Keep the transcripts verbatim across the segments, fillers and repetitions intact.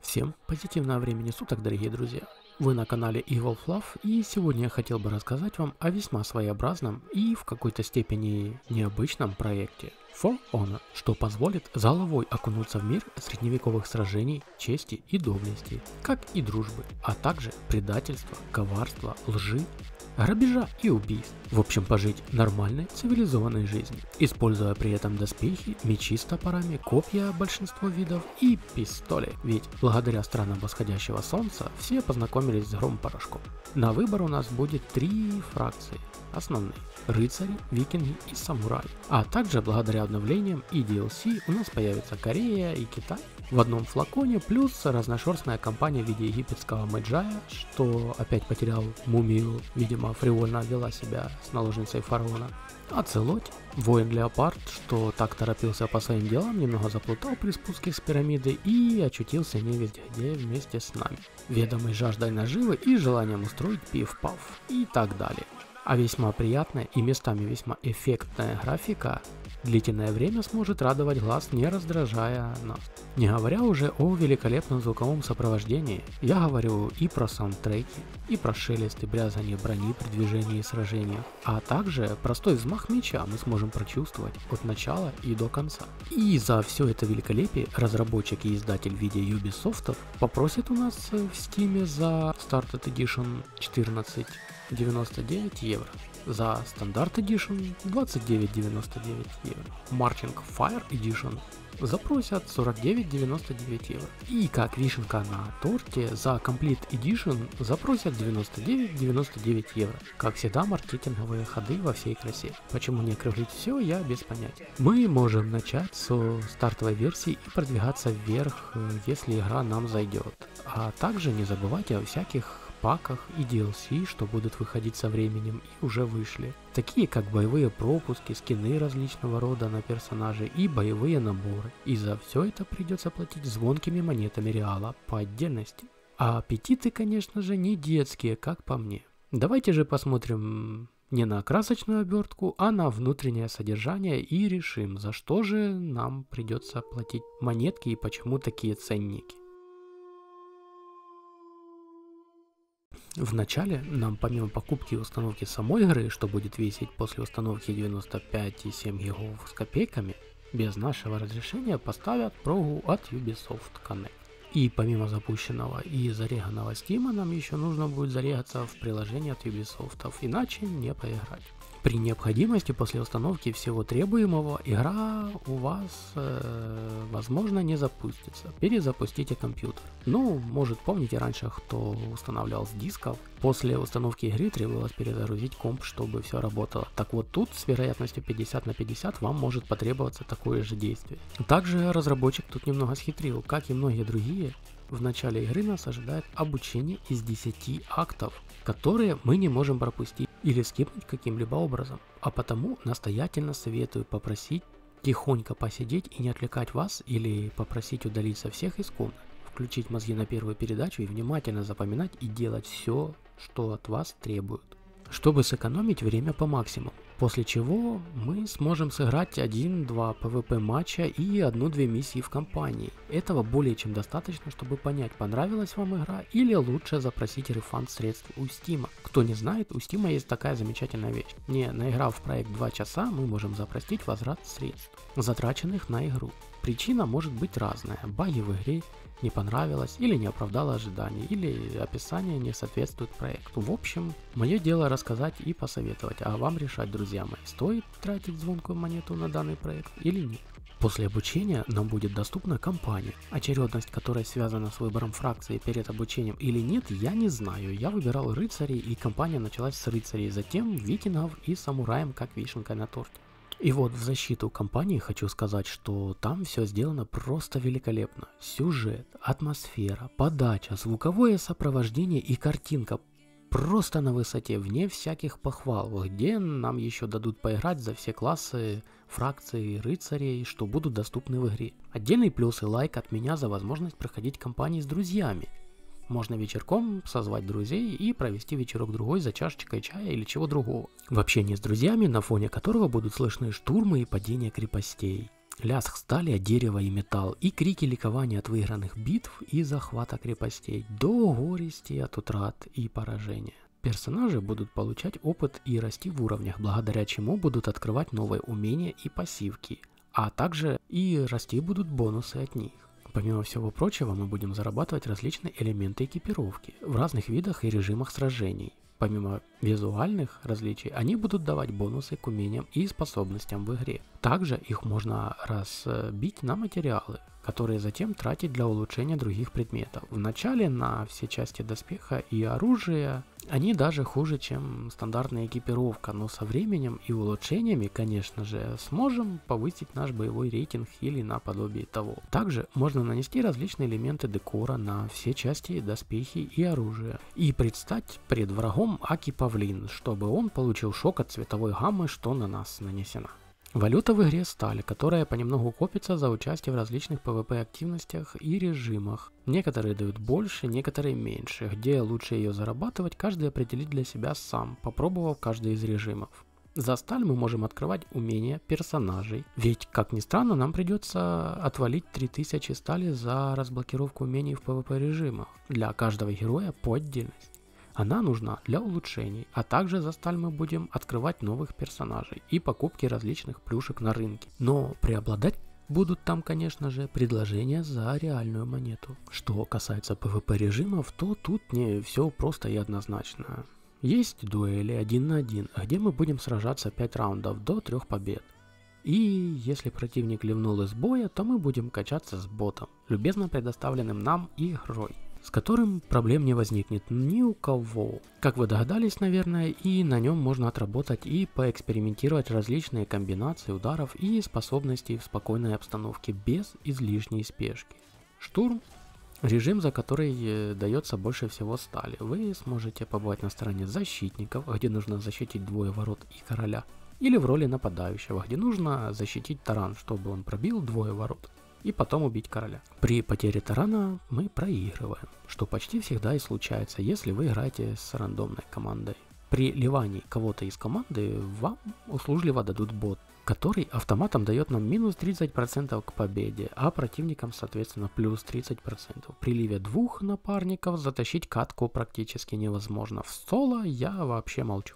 Всем позитивного времени суток, дорогие друзья! Вы на канале EvilFluff, и сегодня я хотел бы рассказать вам о весьма своеобразном и в какой-то степени необычном проекте For Honor, что позволит с головой окунуться в мир средневековых сражений, чести и доблести, как и дружбы, а также предательства, коварства, лжи, грабежа и убийств. В общем, пожить нормальной цивилизованной жизнью, используя при этом доспехи, мечи с топорами, копья большинства видов и пистоли. Ведь благодаря странам восходящего солнца все познакомились с гром-порошком. На выбор у нас будет три фракции. Основные – рыцари, викинги и самураи. А также благодаря обновлениям и ди эл си у нас появится Корея и Китай в одном флаконе, плюс разношерстная компания в виде египетского Мэджая, что опять потерял мумию, видимо, фривольно вела себя с наложницей фараона. Оцелоть, воин-леопард, что так торопился по своим делам, немного заплутал при спуске с пирамиды и очутился не везде, где вместе с нами, ведомый жаждой наживы и желанием устроить пиф-паф и так далее. А весьма приятная и местами весьма эффектная графика длительное время сможет радовать глаз, не раздражая нас. Не говоря уже о великолепном звуковом сопровождении, я говорю и про саундтреки, и про шелест и брязание брони при движении и сражениях, а также простой взмах меча мы сможем прочувствовать от начала и до конца. И за все это великолепие разработчик и издатель в виде Ubisoft попросит у нас в Steam за Started Edition четырнадцать девяносто девять евро. За Standard Edition двадцать девять девяносто девять евро. Marching Fire Edition запросят сорок девять девяносто девять евро. И как вишенка на торте, за Complete Edition запросят девяносто девять девяносто девять евро. Как всегда, маркетинговые ходы во всей красе. Почему не округлить все, я без понятия. Мы можем начать со стартовой версии и продвигаться вверх, если игра нам зайдет. А также не забывайте о всяких паках и ди эл си, что будут выходить со временем и уже вышли, такие как боевые пропуски, скины различного рода на персонажей и боевые наборы. И за все это придется платить звонкими монетами реала по отдельности. А аппетиты, конечно же, не детские, как по мне. Давайте же посмотрим не на красочную обертку, а на внутреннее содержание и решим, за что же нам придется платить монетки и почему такие ценники. Вначале нам помимо покупки и установки самой игры, что будет весить после установки девяносто пять и семь гигов с копейками, без нашего разрешения поставят прогу от Ubisoft Connect. И помимо запущенного и зареганного Steam нам еще нужно будет зарегаться в приложение от Ubisoft, иначе не поиграть. При необходимости после установки всего требуемого игра у вас, э, возможно, не запустится. Перезапустите компьютер. Ну, может, помните раньше, кто устанавливал с дисков, после установки игры требовалось перезагрузить комп, чтобы все работало. Так вот тут с вероятностью пятьдесят на пятьдесят вам может потребоваться такое же действие. Также разработчик тут немного схитрил, как и многие другие. В начале игры нас ожидает обучение из десяти актов, которые мы не можем пропустить или скипнуть каким-либо образом. А потому настоятельно советую попросить тихонько посидеть и не отвлекать вас, или попросить удалить со всех из комнат, включить мозги на первую передачу и внимательно запоминать и делать все, что от вас требуют, чтобы сэкономить время по максимуму. После чего мы сможем сыграть один-два пэ вэ пэ матча и одну-две миссии в кампании. Этого более чем достаточно, чтобы понять, понравилась вам игра или лучше запросить рефанд средств у Steam. Кто не знает, у Steam есть такая замечательная вещь. Не наиграв в проект два часа, мы можем запросить возврат средств, затраченных на игру. Причина может быть разная. Баги в игре не понравилось, или не оправдало ожиданий, или описание не соответствует проекту. В общем, мое дело рассказать и посоветовать, а вам решать, друзья мои, стоит тратить звонкую монету на данный проект или нет. После обучения нам будет доступна кампания, очередность которой связана с выбором фракции перед обучением или нет, я не знаю. Я выбирал рыцарей, и кампания началась с рыцарей, затем викингов и самураем, как вишенка на торте. И вот в защиту компании хочу сказать, что там все сделано просто великолепно. Сюжет, атмосфера, подача, звуковое сопровождение и картинка просто на высоте, вне всяких похвал, где нам еще дадут поиграть за все классы, фракции, рыцарей, что будут доступны в игре. Отдельный плюс и лайк от меня за возможность проходить кампании с друзьями. Можно вечерком созвать друзей и провести вечерок-другой за чашечкой чая или чего другого. В общении с друзьями, на фоне которого будут слышны штурмы и падения крепостей. лязг стали о дерево и металл, и крики ликования от выигранных битв и захвата крепостей, до горести от утрат и поражения. Персонажи будут получать опыт и расти в уровнях, благодаря чему будут открывать новые умения и пассивки, а также и расти будут бонусы от них. Помимо всего прочего, мы будем зарабатывать различные элементы экипировки в разных видах и режимах сражений. Помимо визуальных различий, они будут давать бонусы к умениям и способностям в игре. Также их можно разбить на материалы, которые затем тратить для улучшения других предметов. Вначале на все части доспеха и оружия они даже хуже, чем стандартная экипировка, но со временем и улучшениями, конечно же, сможем повысить наш боевой рейтинг или наподобие того. Также можно нанести различные элементы декора на все части доспехи и оружия и предстать пред врагом Аки Павлин, чтобы он получил шок от цветовой гаммы, что на нас нанесена. Валюта в игре сталь, которая понемногу копится за участие в различных пэ вэ пэ активностях и режимах. Некоторые дают больше, некоторые меньше. Где лучше ее зарабатывать, каждый определит для себя сам, попробовав каждый из режимов. За сталь мы можем открывать умения персонажей, ведь, как ни странно, нам придется отвалить три тысячи стали за разблокировку умений в пэ вэ пэ режимах, для каждого героя по отдельности. Она нужна для улучшений, а также за сталь мы будем открывать новых персонажей и покупки различных плюшек на рынке. Но преобладать будут там, конечно же, предложения за реальную монету. Что касается пэ вэ пэ режимов, то тут не все просто и однозначно. Есть дуэли один на один, где мы будем сражаться пять раундов до трёх побед. И если противник ливнул из боя, то мы будем качаться с ботом, любезно предоставленным нам игрой, с которым проблем не возникнет ни у кого. Как вы догадались, наверное, и на нем можно отработать и поэкспериментировать различные комбинации ударов и способностей в спокойной обстановке без излишней спешки. Штурм — режим, за который дается больше всего стали. Вы сможете побывать на стороне защитников, где нужно защитить двое ворот и короля, или в роли нападающего, где нужно защитить таран, чтобы он пробил двое ворот и потом убить короля. При потере тарана мы проигрываем, что почти всегда и случается, если вы играете с рандомной командой. При ливании кого-то из команды вам услужливо дадут бот, который автоматом дает нам минус тридцать процентов к победе, а противникам соответственно плюс тридцать процентов. При ливе двух напарников затащить катку практически невозможно. В соло я вообще молчу.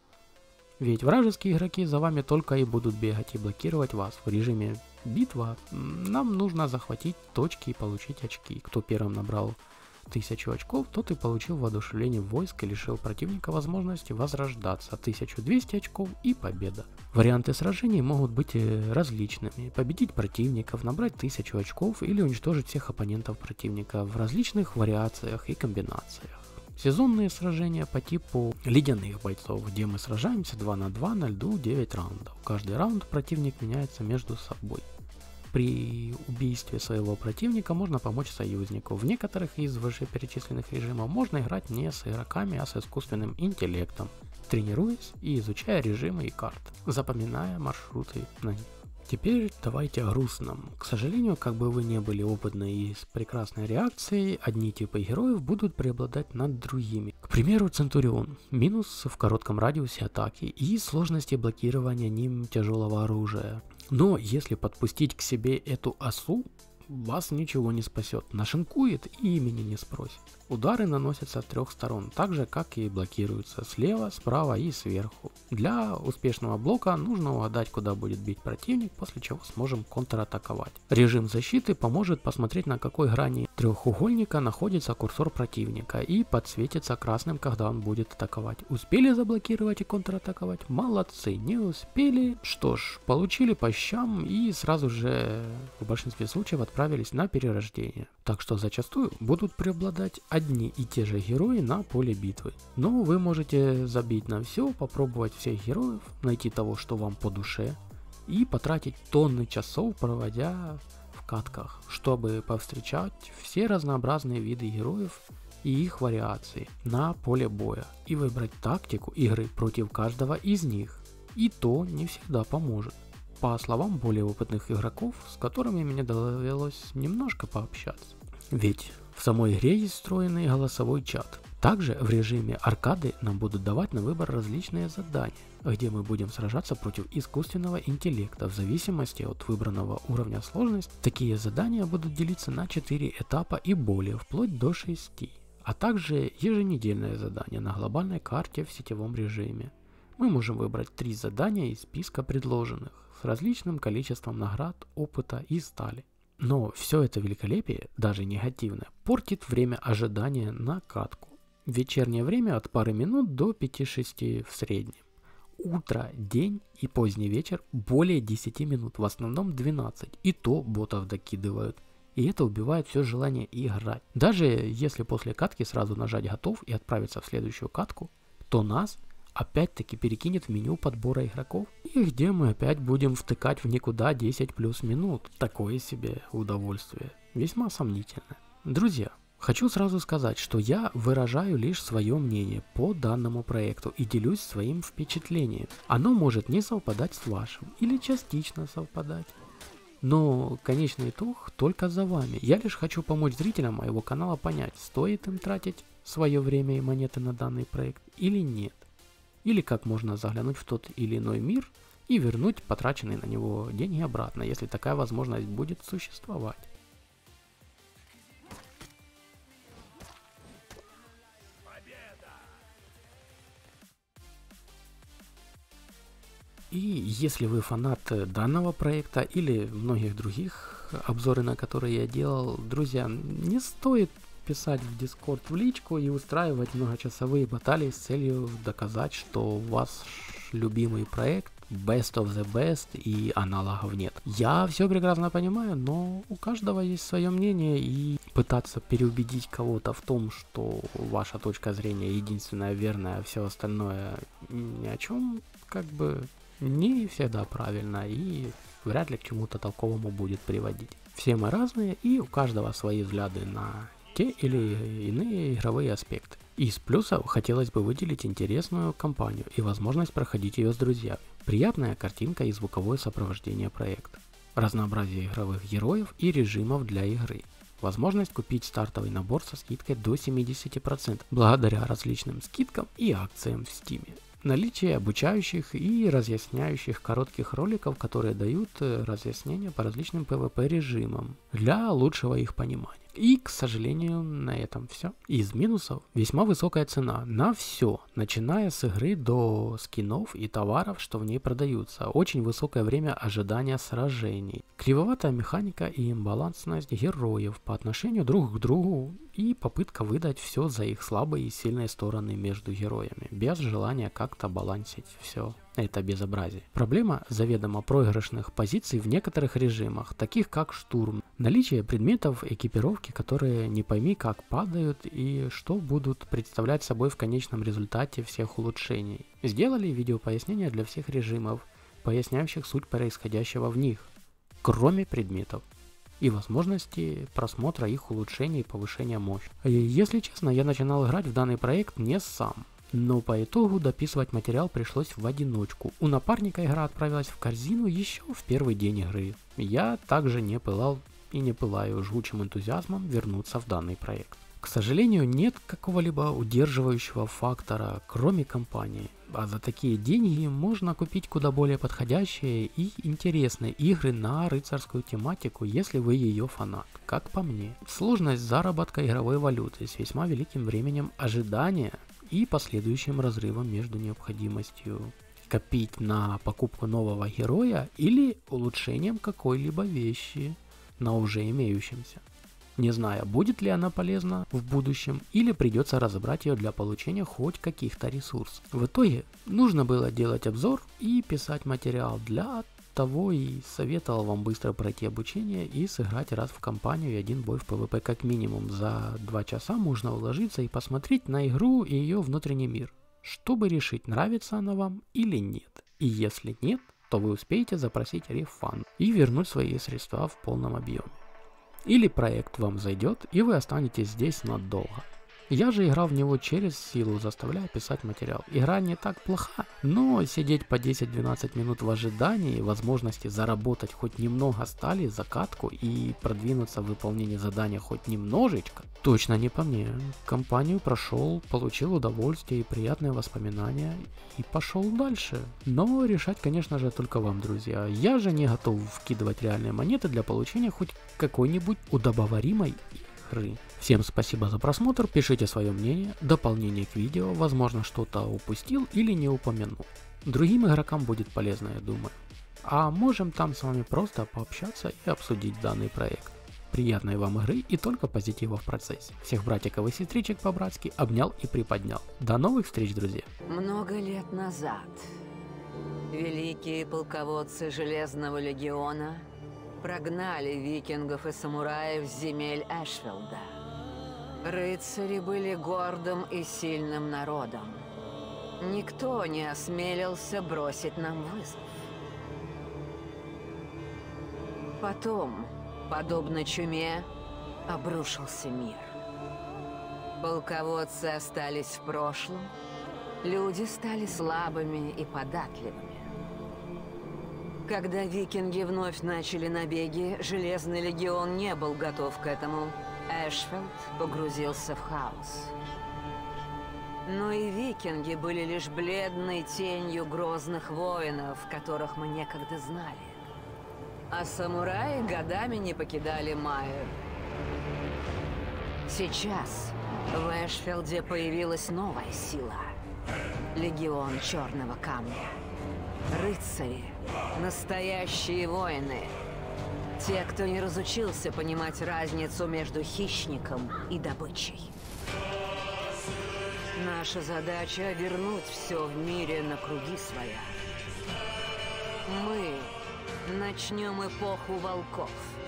Ведь вражеские игроки за вами только и будут бегать и блокировать вас. В режиме битва нам нужно захватить точки и получить очки. Кто первым набрал тысячу очков, тот и получил воодушевление войск и лишил противника возможности возрождаться. тысяча двести очков и победа. Варианты сражений могут быть различными. Победить противников, набрать тысячу очков или уничтожить всех оппонентов противника в различных вариациях и комбинациях. Сезонные сражения по типу ледяных бойцов, где мы сражаемся два на два на льду девять раундов. Каждый раунд противник меняется между собой. При убийстве своего противника можно помочь союзнику. В некоторых из вышеперечисленных режимов можно играть не с игроками, а с искусственным интеллектом, тренируясь и изучая режимы и карты, запоминая маршруты на них. Теперь давайте о грустном. К сожалению, как бы вы не были опытны и с прекрасной реакцией, одни типы героев будут преобладать над другими. К примеру, Центурион. Минус в коротком радиусе атаки и сложности блокирования ним тяжелого оружия. Но если подпустить к себе эту осу, вас ничего не спасет. Нашинкует и имени не спросит. Удары наносятся с трех сторон, так же как и блокируются слева, справа и сверху. Для успешного блока нужно угадать, куда будет бить противник, после чего сможем контратаковать. Режим защиты поможет посмотреть, на какой грани трехугольника находится курсор противника и подсветится красным, когда он будет атаковать. Успели заблокировать и контратаковать? Молодцы. Не успели? Что ж, получили по щам и сразу же в большинстве случаев отправились на перерождение. Так что зачастую будут преобладать одни и те же герои на поле битвы. Но вы можете забить на все, попробовать всех героев, найти того, что вам по душе, и потратить тонны часов, проводя в катках, чтобы повстречать все разнообразные виды героев и их вариации на поле боя, и выбрать тактику игры против каждого из них. И то не всегда поможет. По словам более опытных игроков, с которыми мне довелось немножко пообщаться. Ведь в самой игре есть встроенный голосовой чат. Также в режиме аркады нам будут давать на выбор различные задания, где мы будем сражаться против искусственного интеллекта. В зависимости от выбранного уровня сложности, такие задания будут делиться на четыре этапа и более, вплоть до шести. А также еженедельное задание на глобальной карте в сетевом режиме. Мы можем выбрать три задания из списка предложенных с различным количеством наград, опыта и стали. Но все это великолепие, даже негативное, портит время ожидания на катку. В вечернее время от пары минут до пяти-шести в среднем. Утро, день и поздний вечер более десяти минут, в основном двенадцать. И то ботов докидывают. И это убивает все желание играть. Даже если после катки сразу нажать готов и отправиться в следующую катку, то нас опять-таки перекинет в меню подбора игроков, и где мы опять будем втыкать в никуда десять плюс минут. Такое себе удовольствие. Весьма сомнительное. Друзья, хочу сразу сказать, что я выражаю лишь свое мнение по данному проекту и делюсь своим впечатлением. Оно может не совпадать с вашим или частично совпадать. Но конечный итог только за вами. Я лишь хочу помочь зрителям моего канала понять, стоит им тратить свое время и монеты на данный проект или нет. Или как можно заглянуть в тот или иной мир и вернуть потраченные на него деньги обратно, если такая возможность будет существовать. И если вы фанат данного проекта или многих других, обзоры на которые я делал, друзья, не стоит писать в Discord в личку и устраивать многочасовые баталии с целью доказать, что ваш любимый проект best of the best и аналогов нет. Я все прекрасно понимаю, но у каждого есть свое мнение, и пытаться переубедить кого-то в том, что ваша точка зрения единственная верная, а все остальное ни о чем, как бы не всегда правильно и вряд ли к чему-то толковому будет приводить. Все мы разные, и у каждого свои взгляды на те или иные игровые аспекты. Из плюсов хотелось бы выделить интересную кампанию и возможность проходить ее с друзьями. Приятная картинка и звуковое сопровождение проекта. Разнообразие игровых героев и режимов для игры. Возможность купить стартовый набор со скидкой до семидесяти процентов благодаря различным скидкам и акциям в Steam. Наличие обучающих и разъясняющих коротких роликов, которые дают разъяснения по различным пэ вэ пэ режимам для лучшего их понимания. И, к сожалению, на этом все. Из минусов весьма высокая цена на все, начиная с игры до скинов и товаров, что в ней продаются. Очень высокое время ожидания сражений. Кривоватая механика и имбалансность героев по отношению друг к другу и попытка выдать все за их слабые и сильные стороны между героями, без желания как-то балансить все. Это безобразие. Проблема заведомо проигрышных позиций в некоторых режимах, таких как штурм. Наличие предметов экипировки, которые не пойми как падают и что будут представлять собой в конечном результате всех улучшений. Сделали видеопояснения для всех режимов, поясняющих суть происходящего в них, кроме предметов и возможности просмотра их улучшений и повышения мощи. Если честно, я начинал играть в данный проект не сам. Но по итогу дописывать материал пришлось в одиночку. У напарника игра отправилась в корзину еще в первый день игры. Я также не пылал и не пылаю жгучим энтузиазмом вернуться в данный проект. К сожалению, нет какого-либо удерживающего фактора, кроме компании. А за такие деньги можно купить куда более подходящие и интересные игры на рыцарскую тематику, если вы ее фанат, как по мне. Сложность заработка игровой валюты с весьма великим временем ожидания и последующим разрывом между необходимостью копить на покупку нового героя или улучшением какой-либо вещи на уже имеющемся. Не знаю, будет ли она полезна в будущем или придется разобрать ее для получения хоть каких-то ресурсов. В итоге нужно было делать обзор и писать материал, для того и советовал вам быстро пройти обучение и сыграть раз в кампанию и один бой в пэ вэ пэ как минимум. За два часа можно уложиться и посмотреть на игру и ее внутренний мир, чтобы решить, нравится она вам или нет. И если нет, то вы успеете запросить рефанд и вернуть свои средства в полном объеме. Или проект вам зайдет и вы останетесь здесь надолго. Я же играл в него через силу, заставляя писать материал. Игра не так плоха, но сидеть по десять-двенадцать минут в ожидании возможности заработать хоть немного стали, закатку и продвинуться в выполнении задания хоть немножечко, точно не по мне. Компанию прошел, получил удовольствие и приятные воспоминания и пошел дальше. Но решать, конечно же, только вам, друзья. Я же не готов вкидывать реальные монеты для получения хоть какой-нибудь удобоваримой игры. Всем спасибо за просмотр, пишите свое мнение, дополнение к видео, возможно что-то упустил или не упомянул. Другим игрокам будет полезно, я думаю. А можем там с вами просто пообщаться и обсудить данный проект. Приятной вам игры и только позитива в процессе. Всех братиков и сестричек по-братски обнял и приподнял. До новых встреч, друзья! Много лет назад великие полководцы Железного легиона прогнали викингов и самураев с земель Эшфилда. Рыцари были гордым и сильным народом. Никто не осмелился бросить нам вызов. Потом, подобно чуме, обрушился мир. Полководцы остались в прошлом, люди стали слабыми и податливыми. Когда викинги вновь начали набеги, Железный легион не был готов к этому. Эшфилд погрузился в хаос. Но и викинги были лишь бледной тенью грозных воинов, которых мы некогда знали. А самураи годами не покидали Майер. Сейчас в Эшфилде появилась новая сила. Легион Черного Камня. Рыцари, настоящие воины. Те, кто не разучился понимать разницу между хищником и добычей. Наша задача — вернуть все в мире на круги своя. Мы начнем эпоху волков.